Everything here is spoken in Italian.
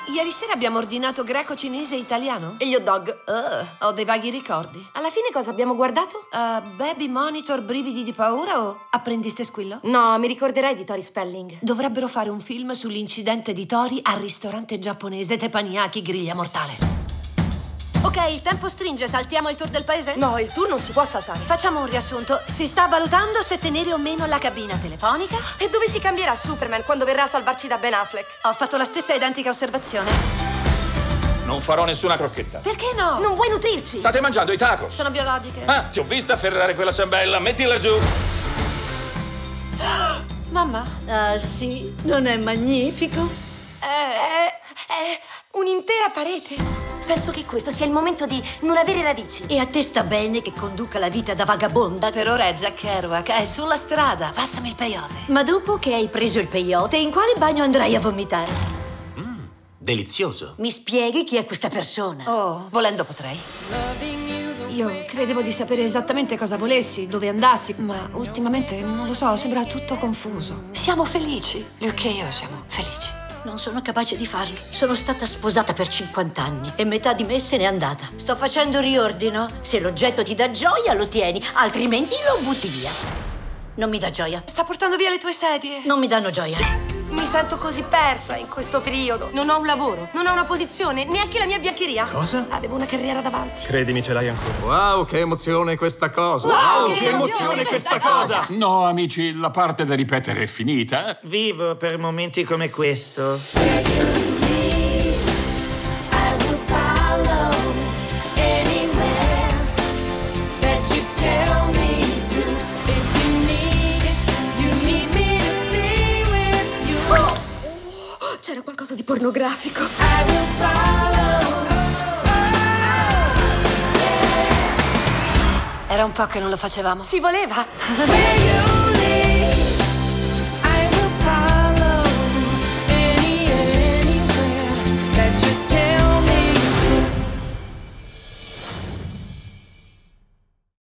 Ieri sera abbiamo ordinato greco, cinese e italiano? E gli hot dog? Ho dei vaghi ricordi. Alla fine cosa abbiamo guardato? Baby Monitor, brividi di paura o Apprendiste squillo? No, mi ricorderai di Tori Spelling. Dovrebbero fare un film sull'incidente di Tori al ristorante giapponese Teppanyaki Griglia Mortale. Ok, il tempo stringe, saltiamo il tour del paese? No, il tour non si può saltare. Facciamo un riassunto. Si sta valutando se tenere o meno la cabina telefonica. E dove si cambierà Superman quando verrà a salvarci da Ben Affleck? Ho fatto la stessa identica osservazione. Non farò nessuna crocchetta. Perché no? Non vuoi nutrirci? State mangiando i tacos. Sono biologiche. Ah, ti ho vista afferrare quella ciambella. Mettila giù. Mamma? Ah, sì? Non è magnifico? È un'intera parete. Penso che questo sia il momento di non avere radici. E a te sta bene che conduca la vita da vagabonda? Per ora è Jack Kerouac, è sulla strada. Passami il peyote. Ma dopo che hai preso il peyote, in quale bagno andrai a vomitare? Delizioso. Mi spieghi chi è questa persona? Oh, volendo potrei. Io credevo di sapere esattamente cosa volessi, dove andassi, ma ultimamente non lo so, sembra tutto confuso. Siamo felici. Luke e io siamo felici. Non sono capace di farlo. Sono stata sposata per 50 anni e metà di me se n'è andata. Sto facendo riordino. Se l'oggetto ti dà gioia, lo tieni, altrimenti lo butti via. Non mi dà gioia. Sta portando via le tue sedie. Non mi danno gioia. Mi sento così persa in questo periodo. Non ho un lavoro, non ho una posizione, neanche la mia biancheria. Cosa? Avevo una carriera davanti. Credimi, ce l'hai ancora. Wow, che emozione questa cosa! Wow, che emozione questa cosa! No, amici, la parte da ripetere è finita. Vivo per momenti come questo. C'era qualcosa di pornografico. Era un po' che non lo facevamo. Ci voleva.